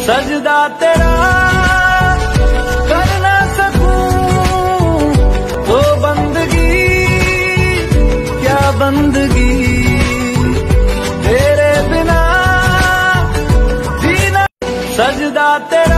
सजदा तेरा कर ना सकूं तो बंदगी क्या बंदगी, तेरे बिना जीना। सजदा तेरा